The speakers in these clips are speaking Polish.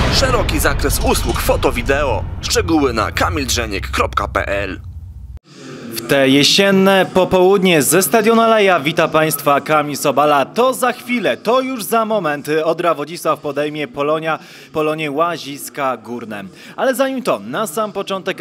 Szeroki zakres usług foto-wideo. Szczegóły na kamildrzeniek.pl. W te jesienne popołudnie ze Stadionu Aleja wita Państwa Kamil Sobala. To za chwilę, to już za moment Odra Wodzisław podejmie Polonię Łaziska Górne. Ale zanim to, na sam początek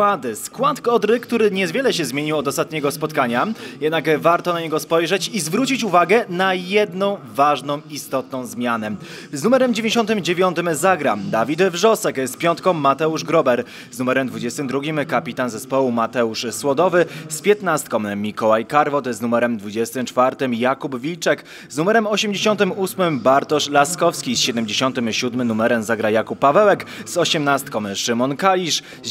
skład Odry, który niewiele się zmienił od ostatniego spotkania. Jednak warto na niego spojrzeć i zwrócić uwagę na jedną ważną, istotną zmianę. Z numerem 99 zagra Dawid Wrzosek, z piątką Mateusz Grober, z numerem 22 kapitan zespołu Mateusz Słodowy, z 15 Mikołaj Karwot, z numerem 24 Jakub Wilczek, z numerem 88 Bartosz Laskowski, z 77 numerem zagra Jakub Pawełek, z 18 Szymon Kalisz, z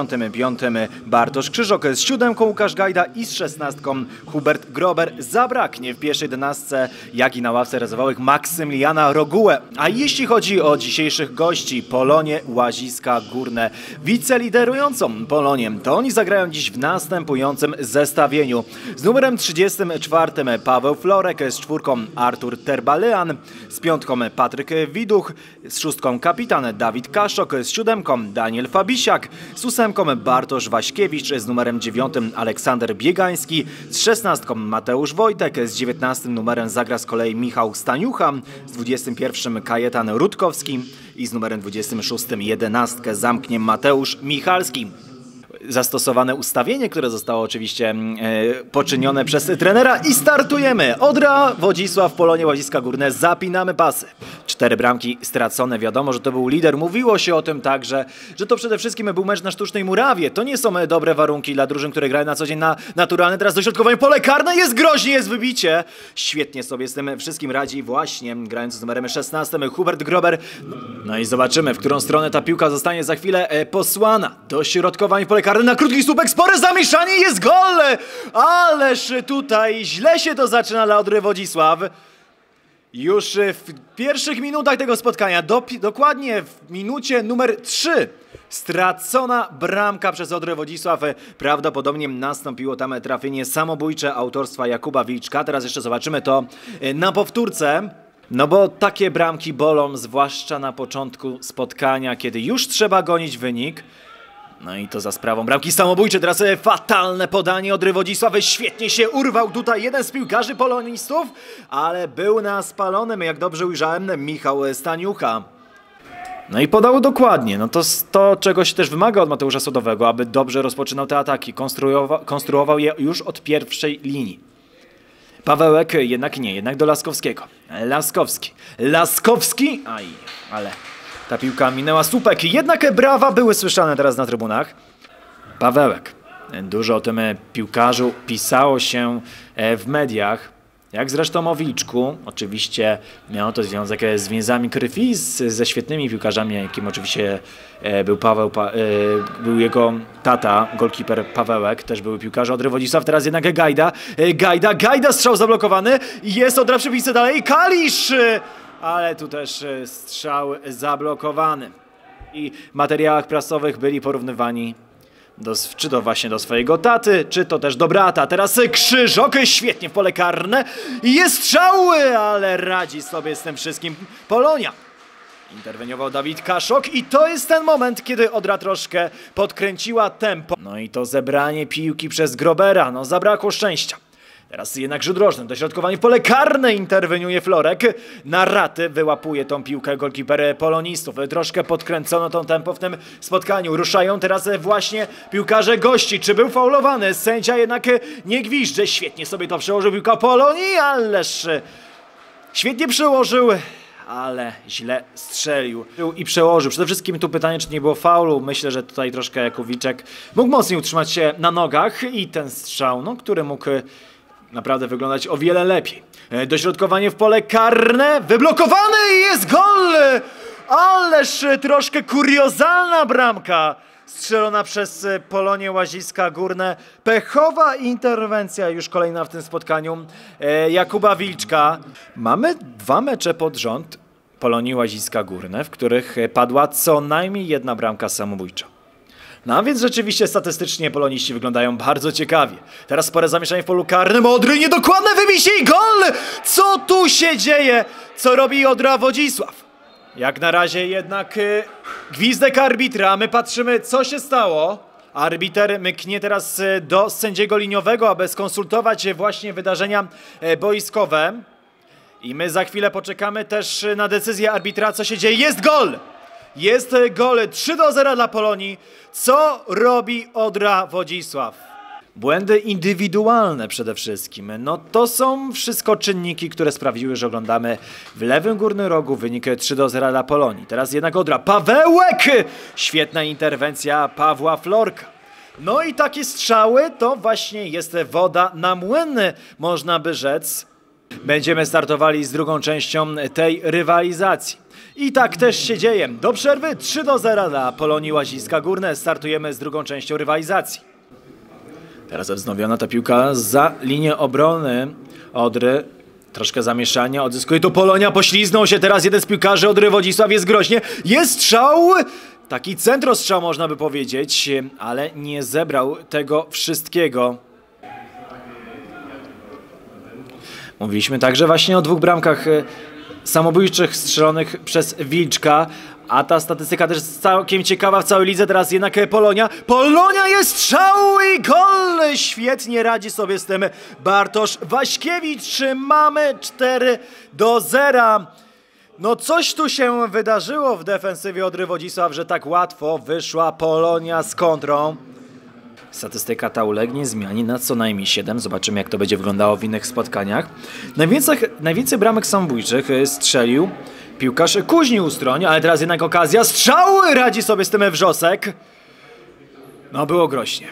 95 Bartosz Krzyżok, z 7 Łukasz Gajda i z 16 Hubert Grober. Zabraknie w pierwszej 11, jak i na ławce rezerwowych Maksymiliana Rogułę. A jeśli chodzi o dzisiejszych gości, Polonię Łaziska Górne, wiceliderującą Polonię, to oni zagrają dziś w następującym zestawieniu. Z numerem 34 Paweł Florek, z 4 Artur Terbalean, z 5 Patryk Widuch, z 6 kapitan Dawid Kaszok, z 7 Daniel Fabisiak, z 8 Bartosz Waśkiewicz, z numerem 9 Aleksander Biegański, z 16 Mateusz Wojtek, z 19 numerem zagra z kolei Michał Staniucha, z 21 Kajetan Rutkowski i z numerem 26 11 zamknie Mateusz Michalski. Zastosowane ustawienie, które zostało oczywiście poczynione przez trenera i startujemy. Odra Wodzisław, Polonia Łaziska Górne, zapinamy pasy. 4 bramki stracone, wiadomo, że to był lider. Mówiło się o tym także, że to przede wszystkim był mecz na sztucznej murawie. To nie są dobre warunki dla drużyn, które grają na co dzień na naturalne. Teraz dośrodkowanie, pole karne, jest groźnie, jest wybicie. Świetnie sobie z tym wszystkim radzi właśnie grając z numerem 16 Hubert Grober. No i zobaczymy, w którą stronę ta piłka zostanie za chwilę posłana. Dośrodkowanie, pole karne, na krótki słupek, spore zamieszanie, jest gol! Ależ tutaj źle się to zaczyna dla Odry Wodzisław. Już w pierwszych minutach tego spotkania, dokładnie w minucie numer 3, stracona bramka przez Odrę Wodzisław. Prawdopodobnie nastąpiło tam trafienie samobójcze autorstwa Jakuba Wilczka. Teraz jeszcze zobaczymy to na powtórce. No bo takie bramki bolą, zwłaszcza na początku spotkania, kiedy już trzeba gonić wynik. No i to za sprawą bramki samobójczej. Teraz fatalne podanie Odry Wodzisław. Świetnie się urwał tutaj jeden z piłkarzy polonistów, ale był na spalonym, jak dobrze ujrzałem, Michał Staniucha. No i podał dokładnie. No to czegoś też wymaga od Mateusza Słodowego, aby dobrze rozpoczynał te ataki. Konstruował je już od pierwszej linii. Pawełek jednak nie, jednak do Laskowskiego. Laskowski! Aj, ale... ta piłka minęła słupek, jednak brawa były słyszane teraz na trybunach. Pawełek. Dużo o tym piłkarzu pisało się w mediach, jak zresztą o Wilczku. Oczywiście miało to związek z więzami krwi ze świetnymi piłkarzami, jakim oczywiście był był jego tata, golkiper Pawełek, też był piłkarz Odry Wodzisław. Teraz jednak Gajda, strzał zablokowany, jest Odra przy piłce dalej, Kalisz! Ale tu też strzał zablokowany. I w materiałach prasowych byli porównywani czy to właśnie do swojego taty, czy to też do brata. Teraz Krzyżok, świetnie w pole karne. Jest strzał, ale radzi sobie z tym wszystkim Polonia. Interweniował Dawid Kaszok i to jest ten moment, kiedy Odra troszkę podkręciła tempo. No i to zebranie piłki przez Grobera, no zabrakło szczęścia. Teraz jednak rzut rożny, dośrodkowanie w pole karne, interweniuje Florek. Na raty wyłapuje tą piłkę golkiper polonistów. Troszkę podkręcono tą tempo w tym spotkaniu. Ruszają teraz właśnie piłkarze gości. Czy był faulowany? Sędzia jednak nie gwizdże. Świetnie sobie to przełożył piłka Polonii, ależ świetnie przełożył, ale źle strzelił i przełożył. Przede wszystkim tu pytanie, czy nie było faulu. Myślę, że tutaj troszkę Jakubiczek mógł mocniej utrzymać się na nogach i ten strzał, no, który mógł naprawdę wyglądać o wiele lepiej. Dośrodkowanie w pole karne, wyblokowany i jest gol! Ależ troszkę kuriozalna bramka strzelona przez Polonię Łaziska Górne. Pechowa interwencja już kolejna w tym spotkaniu Jakuba Wilczka. Mamy 2 mecze pod rząd Polonii Łaziska Górne, w których padła co najmniej 1 bramka samobójcza. No a więc rzeczywiście statystycznie poloniści wyglądają bardzo ciekawie. Teraz spore zamieszanie w polu karnym. Odry, niedokładne wybicie i gol! Co tu się dzieje? Co robi Odra Wodzisław? Jak na razie jednak gwizdek arbitra. My patrzymy, co się stało. Arbiter mknie teraz do sędziego liniowego, aby skonsultować właśnie wydarzenia boiskowe. I my za chwilę poczekamy też na decyzję arbitra, co się dzieje. Jest gol! Jest gol 3-0 dla Polonii. Co robi Odra Wodzisław? Błędy indywidualne przede wszystkim. No to są wszystko czynniki, które sprawiły, że oglądamy w lewym górnym rogu wynik 3-0 dla Polonii. Teraz jednak Odra. Pawełek! Świetna interwencja Pawła Florka. No i takie strzały to właśnie jest woda na młyn, można by rzec. Będziemy startowali z drugą częścią tej rywalizacji. I tak też się dzieje. Do przerwy 3-0 dla Polonii Łaziska Górne. Startujemy z drugą częścią rywalizacji. Teraz wznowiona ta piłka za linię obrony Odry. Troszkę zamieszania, odzyskuje tu Polonia, pośliznął się teraz jeden z piłkarzy Odry Wodzisław, jest groźnie. Jest strzał! Taki centrostrzał można by powiedzieć, ale nie zebrał tego wszystkiego. Mówiliśmy także właśnie o 2 bramkach samobójczych strzelonych przez Wilczka, a ta statystyka też jest całkiem ciekawa w całej lidze. Teraz jednak Polonia. Polonia jest strzał i gol! Świetnie radzi sobie z tym Bartosz Waśkiewicz. Mamy 4-0. No coś tu się wydarzyło w defensywie Odry Wodzisław, że tak łatwo wyszła Polonia z kontrą. Statystyka ta ulegnie zmianie na co najmniej 7. Zobaczymy, jak to będzie wyglądało w innych spotkaniach. Najwięcej bramek samobójczych strzelił piłkarz Kuźni Ustroń, ale teraz jednak okazja. Strzał! Radzi sobie z tym Wrzosek. No było groźnie.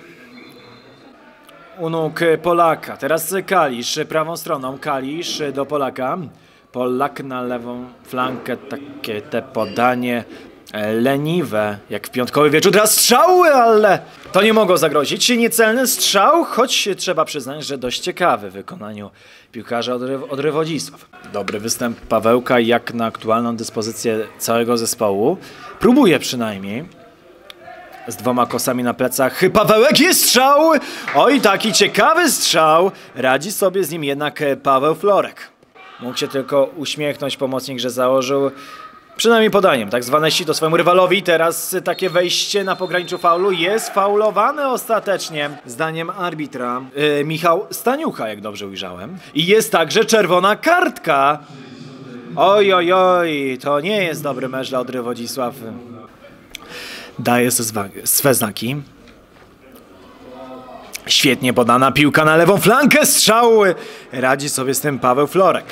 U nóg Polaka. Teraz Kalisz prawą stroną. Kalisz do Polaka. Polak na lewą flankę. Takie te podanie leniwe, jak w piątkowy wieczór. Teraz strzały, ale to nie mogło zagrozić. Niecelny strzał, choć trzeba przyznać, że dość ciekawy w wykonaniu piłkarza Odry Wodzisław. Dobry występ Pawełka, jak na aktualną dyspozycję całego zespołu. Próbuje przynajmniej. Z 2 kosami na plecach. Pawełek, jest strzał! Oj, taki ciekawy strzał. Radzi sobie z nim jednak Paweł Florek. Mógł się tylko uśmiechnąć pomocnik, że założył przynajmniej podaniem tak zwane sito swojemu rywalowi. Teraz takie wejście na pograniczu faulu. Jest faulowany ostatecznie zdaniem arbitra Michał Staniucha, jak dobrze ujrzałem. I jest także czerwona kartka. Oj, oj, oj, to nie jest dobry mecz dla Odry Wodzisław. Daje swe znaki. Świetnie podana piłka na lewą flankę. Strzał! Radzi sobie z tym Paweł Florek.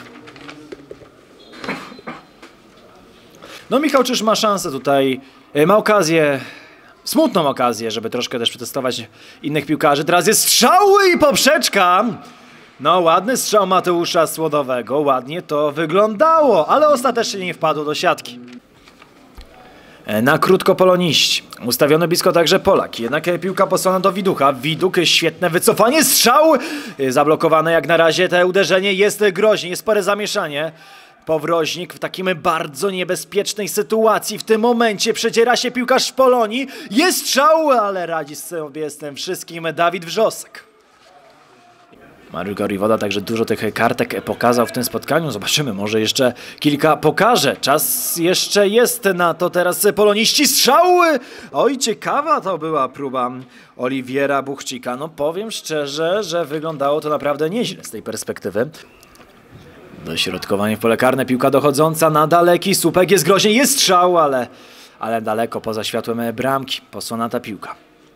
No Michał Czyż ma szansę tutaj, ma okazję, smutną okazję, żeby troszkę też przetestować innych piłkarzy. Teraz jest strzał i poprzeczka. No ładny strzał Mateusza Słodowego, ładnie to wyglądało, ale ostatecznie nie wpadł do siatki. Na krótko poloniści. Ustawiony blisko także Polak. Jednak piłka posłana do Widucha. Widuk, świetne wycofanie. Strzał! Zablokowane jak na razie te uderzenie. Jest groźnie, jest spore zamieszanie. Powroźnik w takim bardzo niebezpiecznej sytuacji. W tym momencie przedziera się piłkarz Polonii. Jest strzał, ale radzi sobie z tym wszystkim Dawid Wrzosek. Mariusz Goriwoda także dużo tych kartek pokazał w tym spotkaniu. Zobaczymy, może jeszcze kilka pokaże. Czas jeszcze jest na to teraz poloniści. Strzały! Oj, ciekawa to była próba Oliwiera Buchcika. No powiem szczerze, że wyglądało to naprawdę nieźle z tej perspektywy. Dośrodkowanie w pole karne, piłka dochodząca na daleki słupek, jest groźnie, jest strzał, ale daleko poza światłem bramki. Posłana ta piłka.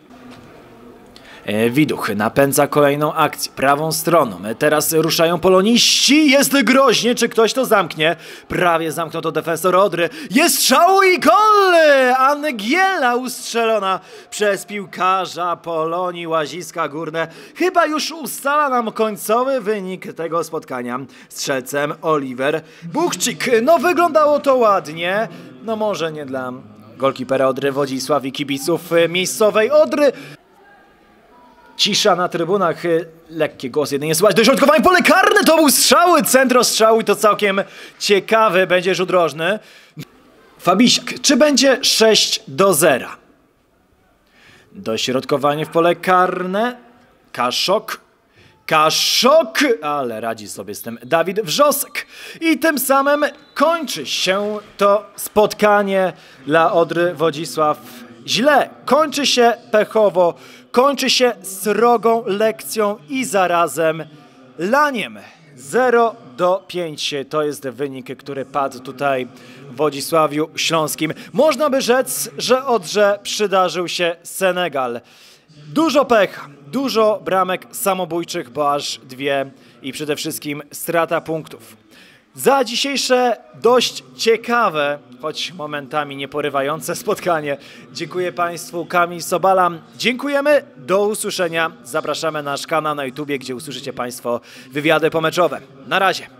Widuch napędza kolejną akcję prawą stroną. Teraz ruszają poloniści. Jest groźnie. Czy ktoś to zamknie? Prawie zamknął to defensor Odry. Jest strzał i gol! Angiela ustrzelona przez piłkarza Polonii Łaziska Górne. Chyba już ustala nam końcowy wynik tego spotkania. Strzelcem Oliver Buchcik. No wyglądało to ładnie. No może nie dla golkipera Odry Wodzisław i kibiców miejscowej Odry. Cisza na trybunach, lekkie głosy jedynie słychać. Dośrodkowanie pole karne, to był strzał, centrostrzał i to całkiem ciekawy będzie rzut rożny. Fabisiak, czy będzie 6-0? Dośrodkowanie w pole karne. Kaszok. Kaszok, ale radzi sobie z tym Dawid Wrzosek. I tym samym kończy się to spotkanie dla Odry Wodzisław źle. Kończy się pechowo, kończy się srogą lekcją i zarazem laniem. 0-5 to jest wynik, który padł tutaj w Wodzisławiu Śląskim. Można by rzec, że Odrze przydarzył się Senegal. Dużo pecha, dużo bramek samobójczych, bo aż 2 i przede wszystkim strata punktów. Za dzisiejsze dość ciekawe, choć momentami nieporywające spotkanie dziękuję Państwu, Kamil Sobala. Dziękujemy, do usłyszenia. Zapraszamy na nasz kanał na YouTubie, gdzie usłyszycie Państwo wywiady pomeczowe. Na razie.